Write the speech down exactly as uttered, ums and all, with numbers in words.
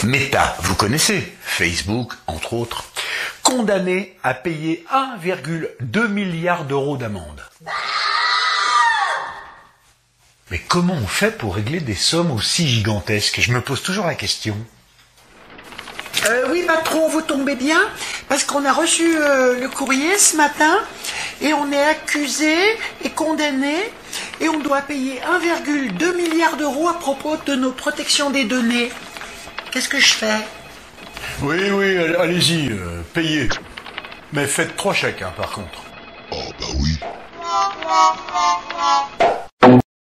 Meta, vous connaissez, Facebook, entre autres, condamné à payer un virgule deux milliard d'euros d'amende. Mais comment on fait pour régler des sommes aussi gigantesques? Je me pose toujours la question. Euh, oui, patron, vous tombez bien, parce qu'on a reçu euh, le courrier ce matin, et on est accusé et condamné, et on doit payer un virgule deux milliard d'euros à propos de nos protections des données. Qu'est-ce que je fais? Oui, oui, allez-y, euh, payez. Mais faites trois chèques, hein, par contre. Oh bah oui.